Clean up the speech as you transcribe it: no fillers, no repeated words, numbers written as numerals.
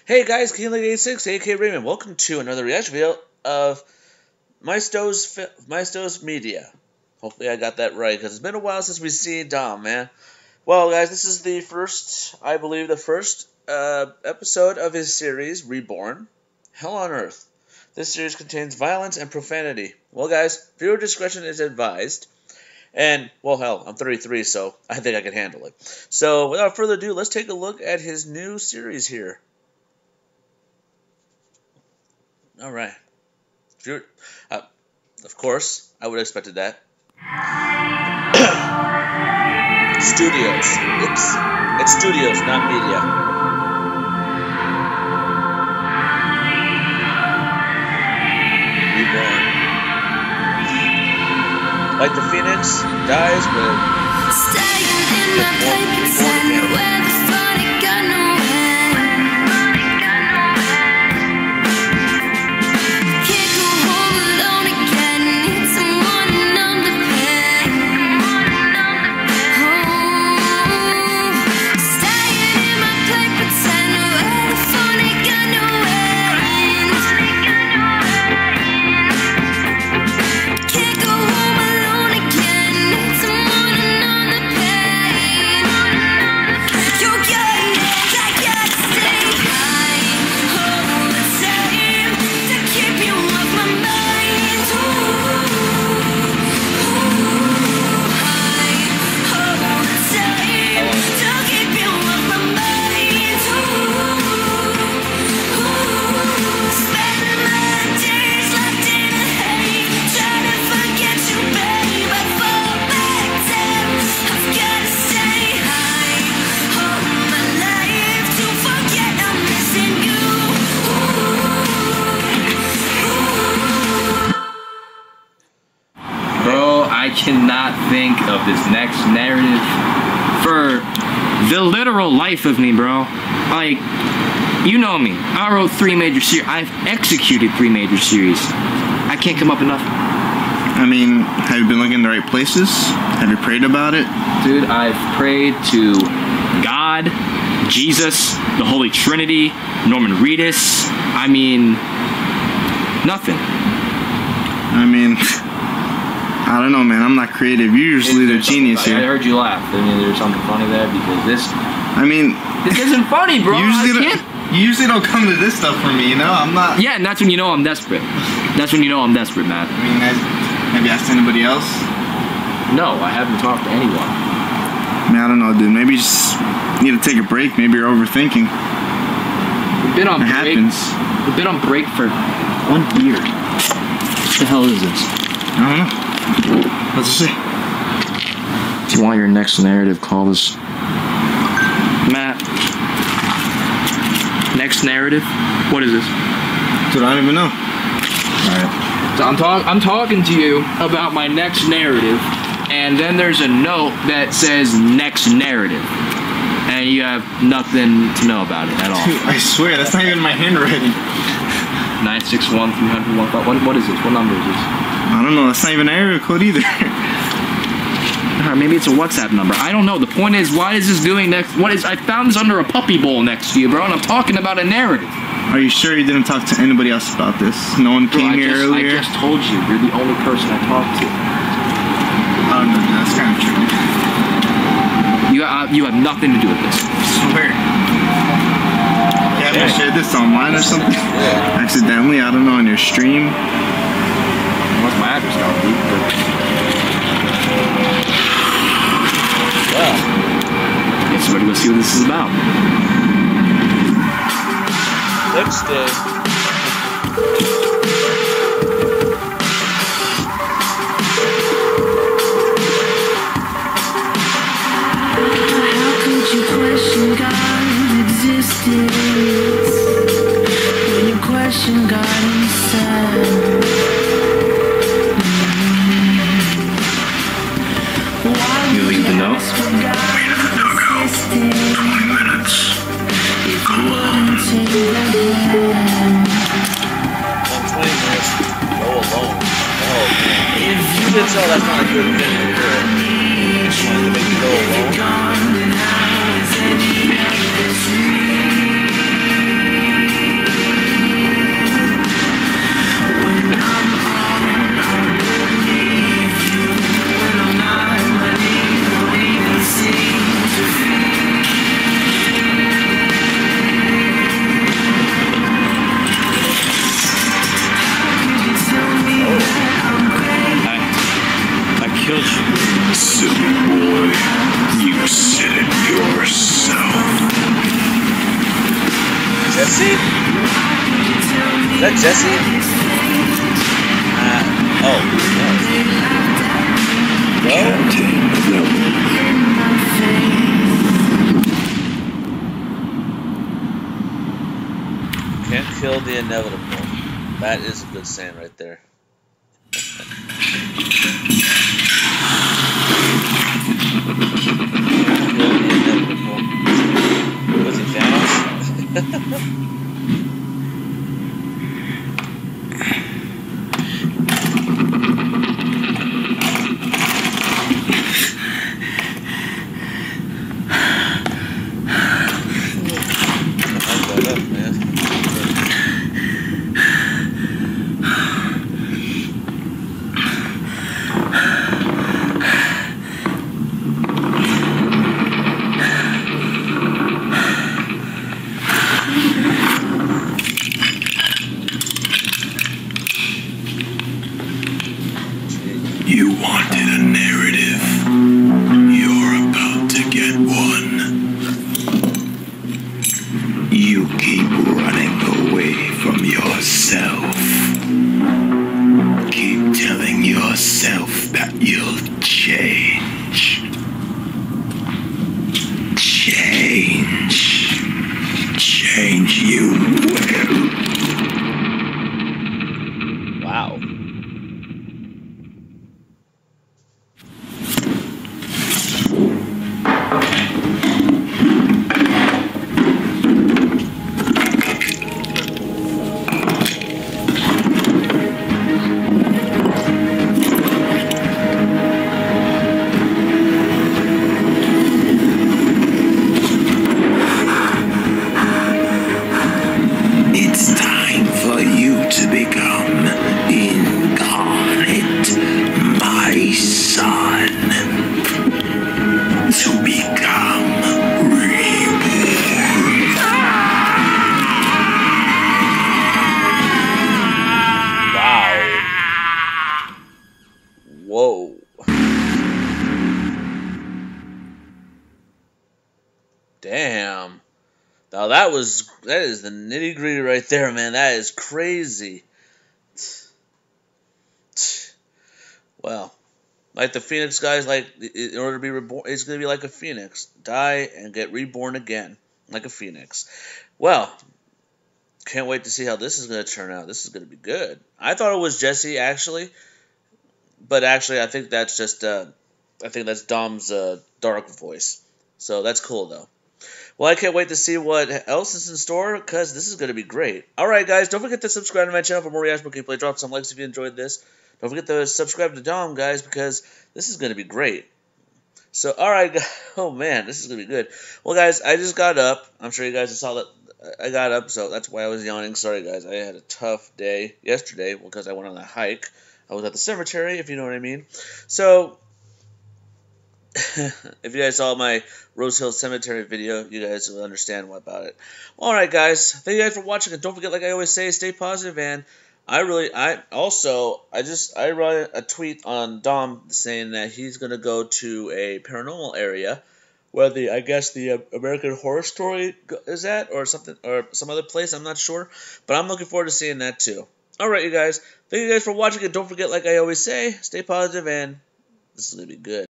Hey guys, King86, aka Raymond. Welcome to another reaction video of Maisto's Media. Hopefully I got that right, because it's been a while since we've seen Dom, man. Well, guys, this is the first, I believe, the first episode of his series, Reborn, Hell on Earth. This series contains violence and profanity. Well, guys, viewer discretion is advised. And, well, hell, I'm 33, so I think I can handle it. So, without further ado, let's take a look at his new series here. All right. Of course, I would have expected that. Studios. Oops. It's studios, not media. Reborn. Like the phoenix dies, but it's reborn again. I cannot think of this next narrative for the literal life of me, bro. Like, you know me. I wrote 3 major series. I've executed 3 major series. I can't come up enough. I mean, have you been looking in the right places? Have you prayed about it? Dude, I've prayed to God, Jesus, the Holy Trinity, Norman Reedus. I mean, nothing. I mean, I don't know, man. I'm not creative. You're usually the genius here. I heard you laugh. I mean, there's something funny there because this. I mean, this isn't funny, bro. You usually don't come to this stuff for me, you know? I'm not. Yeah, and that's when you know I'm desperate. That's when you know I'm desperate, Matt. I mean, have you asked anybody else? No, I haven't talked to anyone. I mean, I don't know, dude. Maybe you just need to take a break. Maybe you're overthinking. We've been on break. Happens. We've been on break for 1 year. What the hell is this? I don't know. What's it say? If you want your next narrative, call this. Matt. Next narrative? What is this? Dude, I don't even know. Alright. So I'm talking to you about my next narrative, and then there's a note that says next narrative. And you have nothing to know about it at all. Dude, I swear, that's not even my handwriting. 961 300 what is this? What number is this? I don't know, that's not even an area code either. Maybe it's a WhatsApp number. I don't know. The point is, why is this doing next? I found this under a puppy bowl next to you, bro, and I'm talking about a narrative. Are you sure you didn't talk to anybody else about this? No one came here earlier? I just told you. You're the only person I talked to. I don't know, that's kind of true. You have nothing to do with this. I swear. Yeah, I shared this online or something? Yeah. Accidentally, I don't know, on your stream. What's my address now, dude? Wow. Guess we're gonna see what this is about. Next day. How could you question God's existence when you question God himself? You leave the note? You can tell that's not a good thing to do. Just wanted to make you go alone. Jesse? Is that Jesse? Oh, no. Can't kill the inevitable. That is a good saying right there. Kill the inevitable. Was it Thanos? You wanted a narrative. You're about to get one. You keep running away from yourself. Keep telling yourself that you'll change. Change you will. Wow. It's time for you to become incarnate, my son. To become reborn. Wow. Whoa. Damn. Now that is the nitty gritty right there, man. That is crazy. Well, like the Phoenix guys, like in order to be reborn, it's gonna be like a Phoenix, die and get reborn again, like a Phoenix. Well, can't wait to see how this is gonna turn out. This is gonna be good. I thought it was Jesse actually, but actually I think that's just Dom's dark voice. So that's cool though. Well, I can't wait to see what else is in store, because this is going to be great. Alright, guys, don't forget to subscribe to my channel for more reaction gameplay. Drop some likes if you enjoyed this. Don't forget to subscribe to Dom, guys, because this is going to be great. So, alright, oh man, this is going to be good. Well, guys, I just got up. I'm sure you guys saw that I got up, so that's why I was yawning. Sorry, guys, I had a tough day yesterday because I went on a hike. I was at the cemetery, if you know what I mean. So, if you guys saw my Rose Hill Cemetery video, you guys will understand what about it. Alright, guys. Thank you guys for watching. And don't forget, like I always say, stay positive. And I wrote a tweet on Dom saying that he's going to go to a paranormal area where the American Horror Story is at, or something, or some other place. I'm not sure. But I'm looking forward to seeing that too. Alright, you guys. Thank you guys for watching. And don't forget, like I always say, stay positive, and this is going to be good.